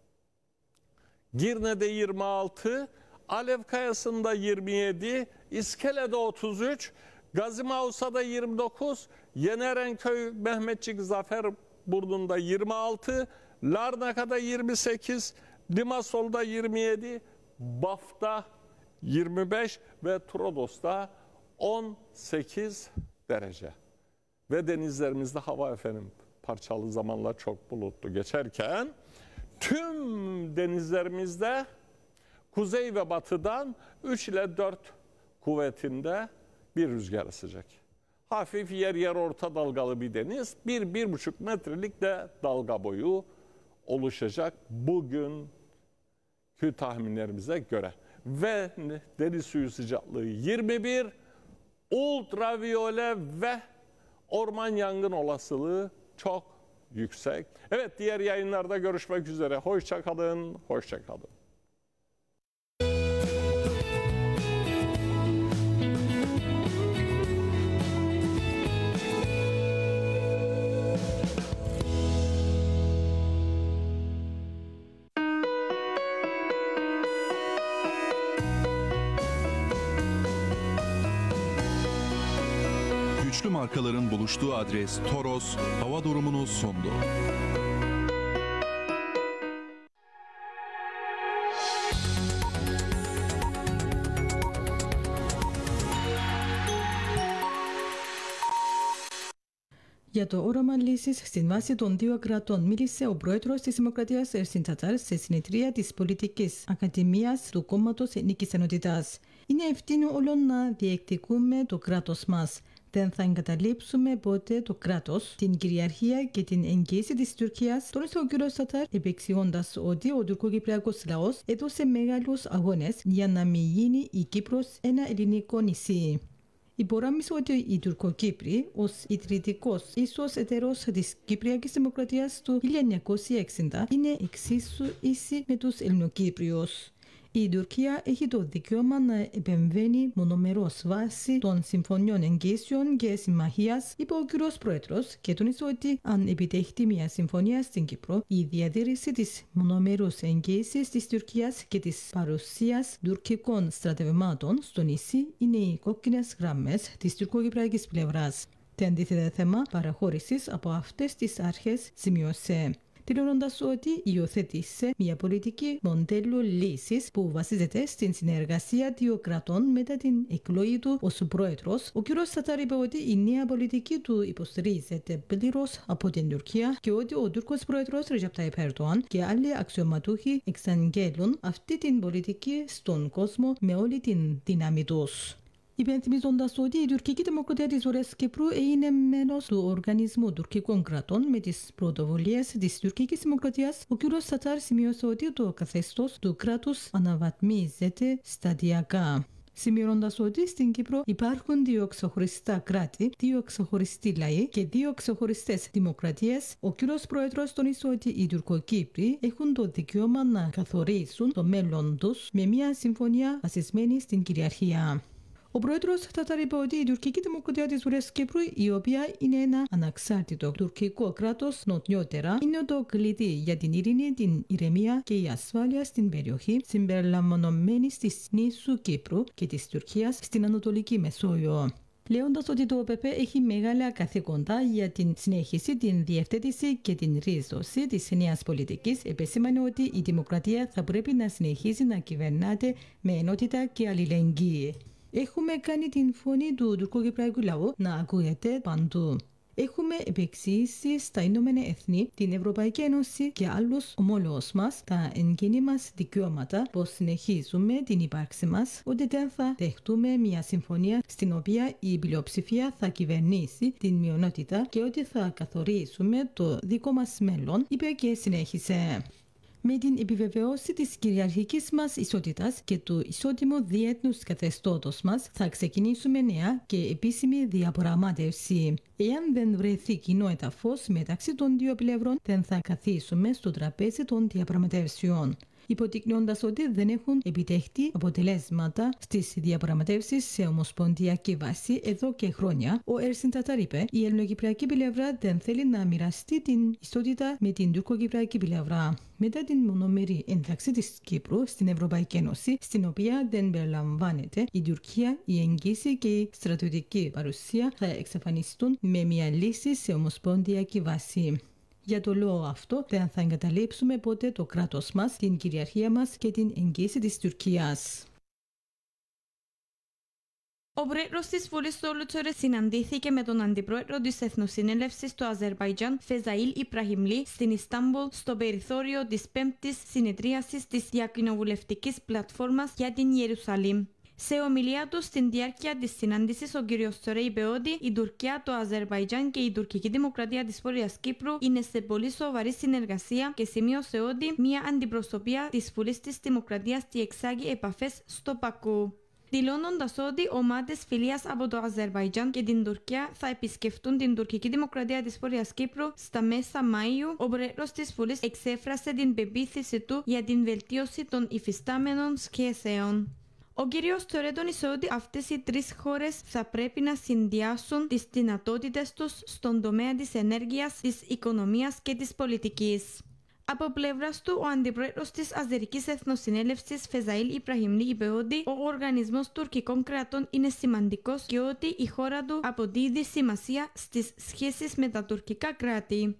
Girne'de yirmi altı, Alev Kayası'nda yirmi yedi, İskele'de otuz üç, Gazimausa'da yirmi dokuz, Yenerenköy, Mehmetçik, Zaferburnu'nda yirmi altı, Larnaka'da yirmi sekiz, Limassol'da yirmi yedi, Baf'ta yirmi beş ve Trodos'ta on sekiz derece. Ve denizlerimizde hava efendim parçalı, zamanla çok bulutlu geçerken tüm denizlerimizde kuzey ve batıdan üç ile dört kuvvetinde bir rüzgar esecek. Hafif yer yer orta dalgalı bir deniz, bir bir buçuk metrelik de dalga boyu oluşacak bugünkü tahminlerimize göre. Ve deniz suyu sıcaklığı yirmi bir, ultraviyole ve orman yangın olasılığı çok yüksek. Evet, diğer yayınlarda görüşmek üzere. Hoşça kalın, hoşça kalın. Güçlü markaların buluştuğu adres Toros hava durumunu sundu. Για το όραμα λύσης στην βάση των δύο κρατών μίλησε ο πρόεδρος της Δημοκρατίας Ερσίν Τατάρ σε συνεδρία της Πολιτικής Ακαδημίας του Κόμματος Εθνικής Ενότητας. Είναι ευθύνη όλων να διεκδικούμε το κράτος μας. Δεν θα εγκαταλείψουμε ποτέ το κράτος, την κυριαρχία και την εγγύηση της Τουρκίας, τόνισε ο κ. Τατάρ, επεξηγώντας ότι ο τουρκοκυπριακός λαός έδωσε μεγάλους αγώνες για να μην γίνει η Κύπρος ένα ελληνικό νησί. Υπογράμμισε ότι οι Τουρκοκύπροι, ως ιδρυτικός ίσως εταίρος της Κυπριακής Δημοκρατίας του χίλια εννιακόσια εξήντα, είναι εξίσου ίσοι με τους Ελληνοκύπριους. Η Τουρκία έχει το δικαίωμα να επεμβαίνει μονομερώς βάσει των συμφωνιών εγγύσεων και συμμαχίας, είπε ο κ. Πρόεδρος, και τόνισε ότι αν επιτευχθεί μια συμφωνία στην Κύπρο, η διατήρηση της μονομερούς εγγύησης της Τουρκίας και της παρουσίας τουρκικών στρατευμάτων στο νησί είναι οι κόκκινες γραμμές της τουρκοκυπριακής πλευράς. Το αντίθετο θέμα παραχώρησης από αυτές τις αρχές σημειώσε. δηλώνοντας ότι υιοθέτησε μια πολιτική μοντέλο λύσης που βασίζεται στην συνεργασία δύο κρατών μετά την εκλογή του ως πρόεδρος. Ο κ. Τατάρ είπε ότι η νέα πολιτική του υποστηρίζεται πλήρως από την Τουρκία και ότι ο Τούρκος πρόεδρος Ρετζέπ Ταϊπ Ερντοάν και άλλοι αξιωματούχοι εξαγγέλουν αυτή την πολιτική στον κόσμο με όλη την δύναμη τους. Υπενθυμίζοντας ότι η τουρκική δημοκρατία της Βορειάς Κύπρου είναι μέλος του Οργανισμού Τουρκικών Κρατών με τις πρωτοβουλίες της τουρκικής δημοκρατίας, ο κ. Τατάρ σημείωσε ότι το καθεστώς του κράτους αναβαθμίζεται σταδιακά. Σημειώνοντας ότι στην Κύπρο υπάρχουν δύο ξεχωριστά κράτη, δύο ξεχωριστοί λαοί και δύο ξεχωριστές δημοκρατίες, ο κ. Πρόεδρος τονίζει ότι οι Τουρκοκύπροι έχουν το δικαίωμα να καθορίσουν το μέλλον τους με μια συμφωνία βασισμένη στην κυριαρχία. Ο πρόεδρος Τατάρ είπε ότι η τουρκική δημοκρατία της Βορειάς Κύπρου, η οποία είναι ένα αναξάρτητο τουρκικό κράτος νοτιότερα, είναι το κλειδί για την ειρήνη, την ηρεμία και η ασφάλεια στην περιοχή, συμπεριλαμβανομένης της νήσου Κύπρου και της Τουρκίας στην Ανατολική Μεσόγειο. Λέγοντας ότι το ΟΠΠ έχει μεγάλα καθήκοντα για την συνέχιση, την διευθέτηση και την ρίζωση της νέας πολιτικής, επεσήμανε ότι η δημοκρατία θα πρέπει να συνεχίσει να κυβερνάται με ενότητα και αλληλεγγύη. Έχουμε κάνει την φωνή του τουρκοκυπριακού λαού να ακούγεται παντού. Έχουμε επεξηγήσει στα Ηνωμένα Έθνη, την Ευρωπαϊκή Ένωση και άλλους ομόλογους μας τα εγγενή μας δικαιώματα, πως συνεχίζουμε την ύπαρξη μας, ότι δεν θα δεχτούμε μια συμφωνία στην οποία η πλειοψηφία θα κυβερνήσει την μειονότητα και ότι θα καθορίσουμε το δικό μας μέλλον, είπε και συνέχισε. Με την επιβεβαίωση της κυριαρχικής μας ισότητας και του ισότιμου διεθνούς καθεστώτος μας θα ξεκινήσουμε νέα και επίσημη διαπραγμάτευση. Εάν δεν βρεθεί κοινό έδαφος μεταξύ των δύο πλευρών, δεν θα καθίσουμε στο τραπέζι των διαπραγματεύσεων. Υποδεικνύοντας ότι δεν έχουν επιτευχθεί αποτελέσματα στις διαπραγματεύσεις σε ομοσπονδιακή βάση εδώ και χρόνια, ο Ερσίν Τατάρ είπε: η ελληνοκυπριακή πλευρά δεν θέλει να μοιραστεί την ισότητα με την τουρκοκυπριακή πλευρά. Μετά την μονομερή ένταξη της Κύπρου στην Ευρωπαϊκή Ένωση, στην οποία δεν περιλαμβάνεται η Τουρκία, η εγγύηση και η στρατιωτική παρουσία θα εξαφανιστούν με μια λύση σε ομοσπονδιακή βάση. Για το λόγο αυτό δεν θα εγκαταλείψουμε ποτέ το κράτος μας, την κυριαρχία μας και την εγγύηση της Τουρκίας. Ο πρόεδρος της Βουλής του Λουτσορέ συναντήθηκε με τον αντιπρόεδρο της Εθνοσυνέλευσης του Αζερβαϊτζάν, Φεζαήλ Ιμπραχιμλή, στην Ιστάμπουλ, στο περιθώριο της πέμπτης συνεδρίασης της Διακοινοβουλευτικής Πλατφόρμας για την Ιερουσαλήμ. Σε ομιλία του στην διάρκεια της συνάντησης, ο κ. Τσορέ είπε ότι η Τουρκία, το Αζερβαϊτζάν και η τουρκική δημοκρατία της Βόρειας Κύπρου είναι σε πολύ σοβαρή συνεργασία και σημείωσε ότι μια αντιπροσωπεία της Βουλής της Δημοκρατίας διεξάγει επαφές στο Πακού. Δηλώνοντας ότι ομάδες φιλίας από το Αζερβαϊτζάν και την Τουρκία θα επισκεφτούν την τουρκική δημοκρατία της Βόρειας Κύπρου στα μέσα Μαΐου, ο πρόεδρος της Βουλής εξέφρασε την πεποίθηση του για την βελτίωση των υφιστάμενων σχέσεων. Ο κ. Τσορέ τόνισε ότι αυτές οι τρεις χώρες θα πρέπει να συνδυάσουν τις δυνατότητες τους στον τομέα της ενέργειας, της οικονομίας και της πολιτικής. Από πλευράς του, ο αντιπρόεδρος της Αζερικής Εθνοσυνέλευσης Φεζαήλ Ιμπραχιμλή είπε ότι ο Οργανισμός Τουρκικών Κρατών είναι σημαντικός και ότι η χώρα του αποδίδει σημασία στις σχέσεις με τα τουρκικά κράτη.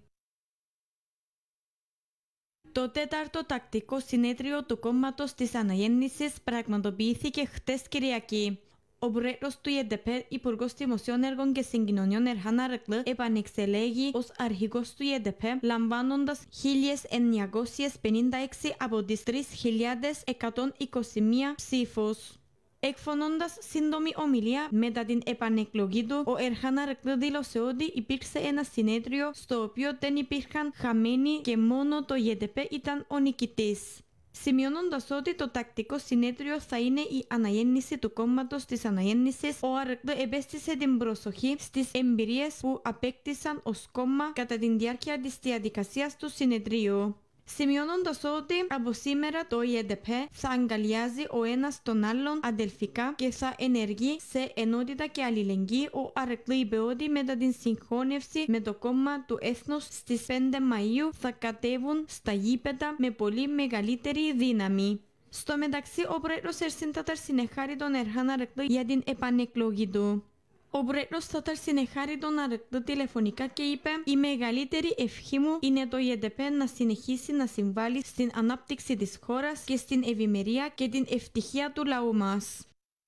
Το τέταρτο τακτικό συνέδριο του κόμματος της Αναγέννησης πραγματοποιήθηκε χτες Κυριακή. Ο πρόεδρος του ΙΕΔΕΠΕ, Υπουργός Δημοσίων Έργων και Συγκοινωνιών Ερχάν Αρεκλή, επανεξελέγει ως αρχηγός του ΙΕΔΕΠΕ, λαμβάνοντας χίλια εννιακόσιες πενήντα έξι από τις τρεις χιλιάδες εκατόν είκοσι μία ψήφους. Εκφωνώντας σύντομη ομιλία μετά την επανεκλογή του, ο Ερχάν Αρεκλή δήλωσε ότι υπήρξε ένα συνέδριο στο οποίο δεν υπήρχαν χαμένοι και μόνο το ΙΕΔΕΠΕ ήταν ο νικητής. Σημειώνοντας ότι το τακτικό συνέδριο θα είναι η αναγέννηση του κόμματος της Αναγέννησης, ο Αρεκλή επέστησε την προσοχή στις εμπειρίες που απέκτησαν ως κόμμα κατά τη διάρκεια της διαδικασίας του συνεδρίου. Σημειώνοντας ότι από σήμερα το ΙΕΔΕΠΕ θα αγκαλιάζει ο ένας τον άλλον αδελφικά και θα ενεργεί σε ενότητα και αλληλεγγύη, ο Αρεκλή είπε ότι μετά την συγχώνευση με το κόμμα του Έθνους στις πέντε Μαΐου θα κατέβουν στα γήπεδα με πολύ μεγαλύτερη δύναμη. Στο μεταξύ, ο πρόεδρος Ερσίν Τατάρ συνεχάρη τον Ερχάν Αρεκλή για την επανεκλογή του. Ο πρόεδρος Τατάρ συνεχάρη τον αρεκτό τηλεφωνικά και είπε «Η μεγαλύτερη ευχή μου είναι το ι ντι πι να συνεχίσει να συμβάλλει στην ανάπτυξη της χώρας και στην ευημερία και την ευτυχία του λαού μας».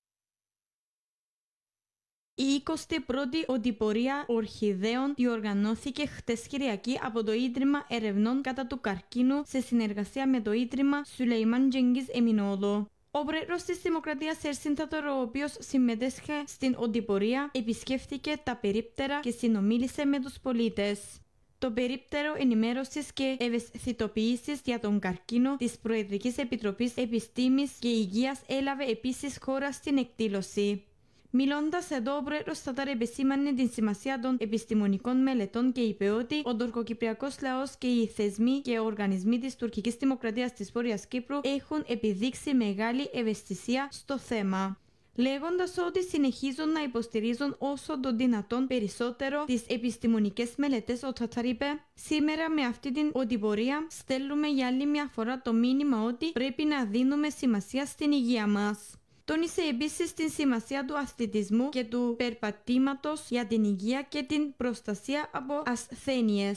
Η εικοστή πρώτη οδηπορία ορχιδέων διοργανώθηκε χτες Κυριακή από το Ίδρυμα Ερευνών κατά του Καρκίνου σε συνεργασία με το Ίδρυμα Σουλεϊμάν Τζενγκίζ Εμινόλο. Ο πρόεδρος της Δημοκρατίας Ερσίν Τατάρ, ο οποίος συμμετέσχε στην οδηπορία, επισκέφθηκε τα περίπτερα και συνομίλησε με τους πολίτες. Το περίπτερο ενημέρωσης και ευαισθητοποίησης για τον καρκίνο της Προεδρικής Επιτροπής Επιστήμης και Υγείας έλαβε επίσης χώρα στην εκδήλωση. Μιλώντας εδώ, ο πρόεδρος Τατάρ επεσήμανε την σημασία των επιστημονικών μελετών και είπε ότι ο τουρκοκυπριακός λαός και οι θεσμοί και οργανισμοί της τουρκικής δημοκρατίας της Βόρειας Κύπρου έχουν επιδείξει μεγάλη ευαισθησία στο θέμα. Λέγοντας ότι συνεχίζουν να υποστηρίζουν όσο το δυνατόν περισσότερο τις επιστημονικές μελετές, ο Τατάρ είπε «Σήμερα με αυτή την οδηπορία στέλνουμε για άλλη μια φορά το μήνυμα ότι πρέπει να δίνουμε σημασία στην υγεία μας». Τόνισε επίσης την σημασία του αθλητισμού και του περπατήματος για την υγεία και την προστασία από ασθένειες.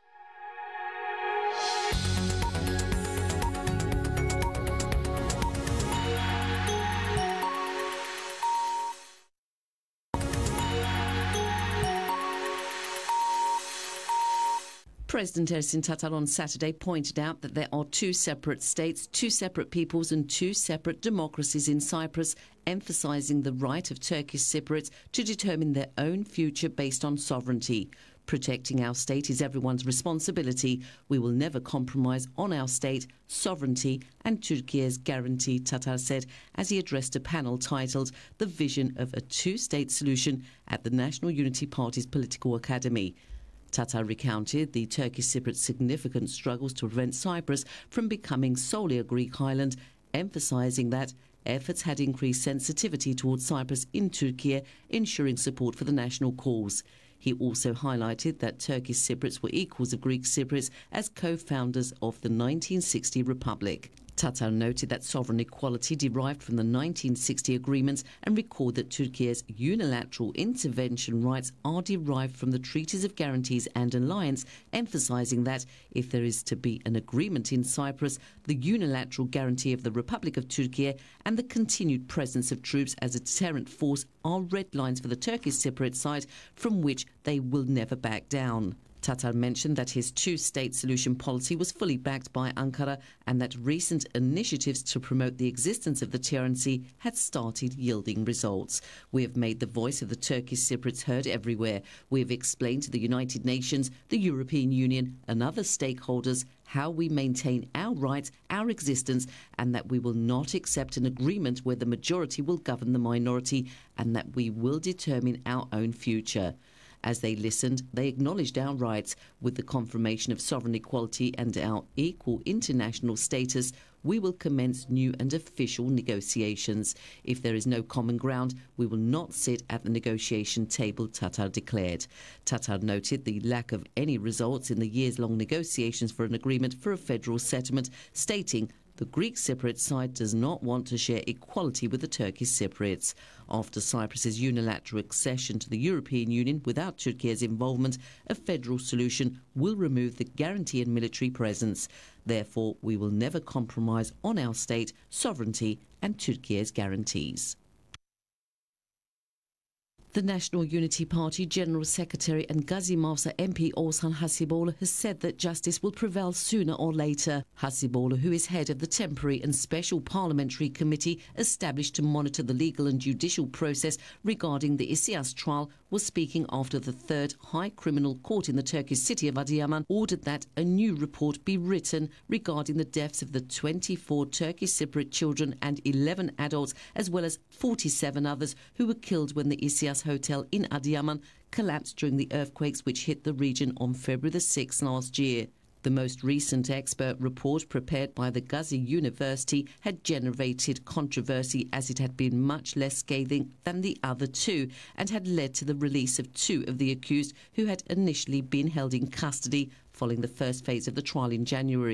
President Ersin Tatar on Saturday pointed out that there are two separate states, two separate peoples and two separate democracies in Cyprus, emphasising the right of Turkish Cypriots to determine their own future based on sovereignty. Protecting our state is everyone's responsibility. We will never compromise on our state, sovereignty and Turkey's guarantee, Tatar said as he addressed a panel titled The Vision of a Two-State Solution at the National Unity Party's Political Academy. Tatar recounted the Turkish Cypriots' significant struggles to prevent Cyprus from becoming solely a Greek island, emphasising that efforts had increased sensitivity towards Cyprus in Turkey, ensuring support for the national cause. He also highlighted that Turkish Cypriots were equals of Greek Cypriots as co-founders of the nineteen sixty Republic. Tatar noted that sovereign equality derived from the nineteen sixty agreements and recalled that Turkey's unilateral intervention rights are derived from the treaties of guarantees and alliance, emphasising that if there is to be an agreement in Cyprus, the unilateral guarantee of the Republic of Turkey and the continued presence of troops as a deterrent force are red lines for the Turkish Cypriot side from which they will never back down. Tatar mentioned that his two-state solution policy was fully backed by Ankara and that recent initiatives to promote the existence of the T R N C had started yielding results. We have made the voice of the Turkish Cypriots heard everywhere. We have explained to the United Nations, the European Union and other stakeholders how we maintain our rights, our existence, and that we will not accept an agreement where the majority will govern the minority and that we will determine our own future. As they listened, they acknowledged our rights. With the confirmation of sovereign equality and our equal international status, we will commence new and official negotiations. If there is no common ground, we will not sit at the negotiation table, Tatar declared. Tatar noted the lack of any results in the years-long negotiations for an agreement for a federal settlement, stating the Greek Cypriot side does not want to share equality with the Turkish Cypriots. After Cyprus's unilateral accession to the European Union without Turkey's involvement, a federal solution will remove the guarantee and military presence. Therefore, we will never compromise on our state, sovereignty and Turkey's guarantees. The National Unity Party General Secretary and Gazi Mavsa M P Orhan Hasiboğlu has said that justice will prevail sooner or later. Hasiboğlu, who is head of the Temporary and Special Parliamentary Committee established to monitor the legal and judicial process regarding the İSİAS trial, was speaking after the Third High Criminal Court in the Turkish city of Adıyaman ordered that a new report be written regarding the deaths of the twenty-four Turkish Cypriot children and eleven adults, as well as forty-seven others who were killed when the İSİAS hotel in Adıyaman collapsed during the earthquakes which hit the region on February the sixth last year. The most recent expert report prepared by the Gazi University had generated controversy as it had been much less scathing than the other two and had led to the release of two of the accused who had initially been held in custody following the first phase of the trial in January.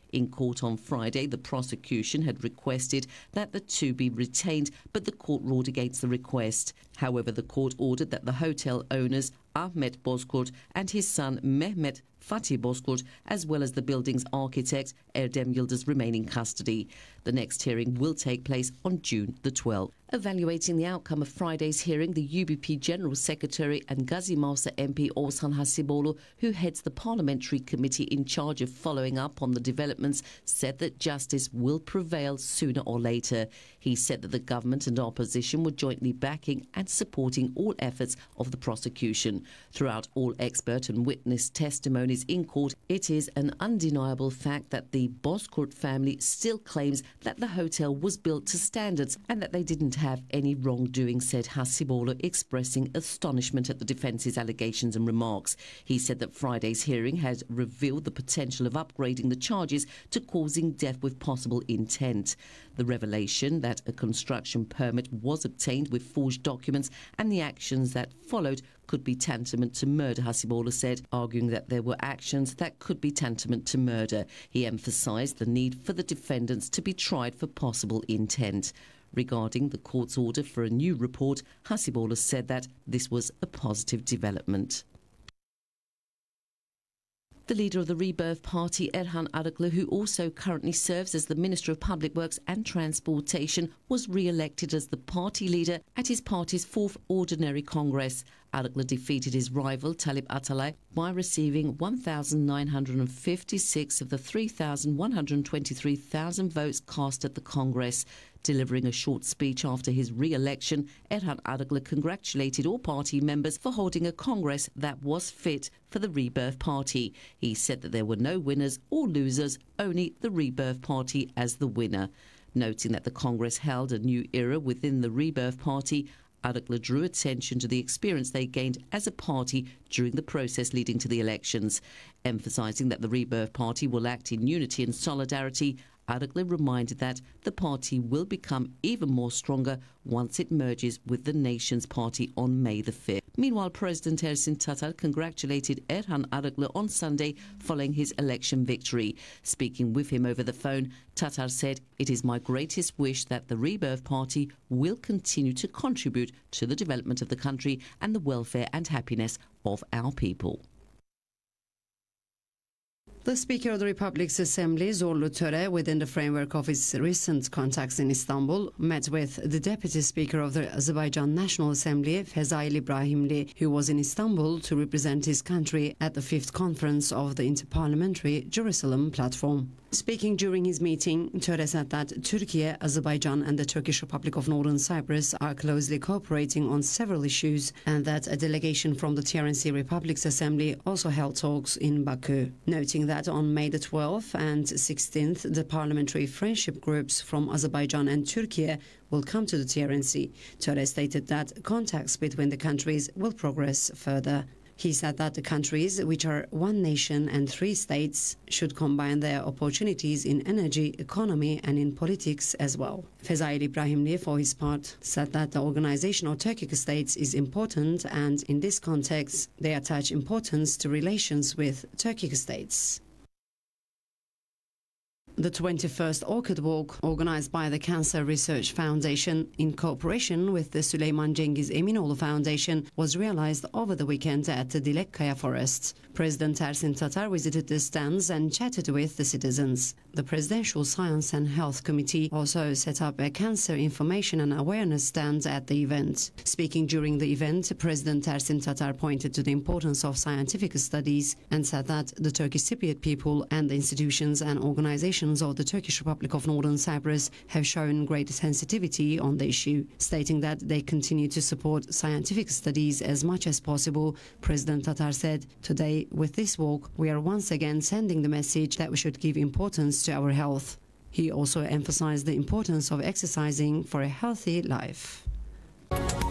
In court on Friday, the prosecution had requested that the two be retained, but the court ruled against the request. However, the court ordered that the hotel owners Ahmet Bozkurt and his son Mehmet Fatih Bozkurt, as well as the building's architect Erdem Yıldız, remain in custody. The next hearing will take place on June the twelfth. Evaluating the outcome of Friday's hearing, the U B P General Secretary and Gazi Mausa M P Oğuzhan Hasipoğlu, who heads the parliamentary committee in charge of following up on the developments, said that justice will prevail sooner or later. He said that the government and opposition were jointly backing and supporting all efforts of the prosecution. Throughout all expert and witness testimonies in court, it is an undeniable fact that the Bozkurt family still claims that the hotel was built to standards and that they didn't have any wrongdoing, said Hasipoğlu, expressing astonishment at the defence's allegations and remarks. He said that Friday's hearing had revealed the potential of upgrading the charges to causing death with possible intent. The revelation that a construction permit was obtained with forged documents and the actions that followed could be tantamount to murder, Hasipoğlu said, arguing that there were actions that could be tantamount to murder. He emphasised the need for the defendants to be tried for possible intent. Regarding the court's order for a new report, Hasipoğlu said that this was a positive development. The leader of the Rebirth Party, Erhan Arıklı, who also currently serves as the Minister of Public Works and Transportation, was re-elected as the party leader at his party's fourth Ordinary Congress. Arıklı defeated his rival, Talip Atalay, by receiving one thousand nine hundred fifty-six of the three thousand one hundred twenty-three thousand votes cast at the Congress. Delivering a short speech after his re-election, Erhan Arıklı congratulated all party members for holding a Congress that was fit for the Rebirth Party. He said that there were no winners or losers, only the Rebirth Party as the winner. Noting that the Congress held a new era within the Rebirth Party, Arıklı drew attention to the experience they gained as a party during the process leading to the elections. Emphasising that the Rebirth Party will act in unity and solidarity, Arıklı reminded that the party will become even more stronger once it merges with the Nation's Party on May the fifth. Meanwhile, President Ersin Tatar congratulated Erhan Arıklı on Sunday following his election victory. Speaking with him over the phone, Tatar said, "It is my greatest wish that the Rebirth Party will continue to contribute to the development of the country and the welfare and happiness of our people." The Speaker of the Republic's Assembly, Zorlu Töre, within the framework of his recent contacts in Istanbul, met with the Deputy Speaker of the Azerbaijan National Assembly, Fezail İbrahimli, who was in Istanbul to represent his country at the fifth conference of the Interparliamentary Jerusalem Platform. Speaking during his meeting, Töre said that Turkey, Azerbaijan and the Turkish Republic of Northern Cyprus are closely cooperating on several issues and that a delegation from the T R N C Republic's Assembly also held talks in Baku, noting that on May the twelfth and sixteenth, the parliamentary friendship groups from Azerbaijan and Turkey will come to the T R N C. Töre stated that contacts between the countries will progress further. He said that the countries, which are one nation and three states, should combine their opportunities in energy, economy and in politics as well. Fezail İbrahimli, for his part, said that the organization of Turkic states is important and in this context they attach importance to relations with Turkic states. The twenty-first Orchid Walk, organized by the Cancer Research Foundation in cooperation with the Süleyman Cengiz Eminoğlu Foundation, was realized over the weekend at the Dilekkaya Forest. President Ersin Tatar visited the stands and chatted with the citizens. The Presidential Science and Health Committee also set up a cancer information and awareness stand at the event. Speaking during the event, President Ersin Tatar pointed to the importance of scientific studies and said that the Turkish Cypriot people and the institutions and organizations of the Turkish Republic of Northern Cyprus have shown great sensitivity on the issue. Stating that they continue to support scientific studies as much as possible, President Tatar said, "Today, with this walk, we are once again sending the message that we should give importance to our health." He also emphasized the importance of exercising for a healthy life.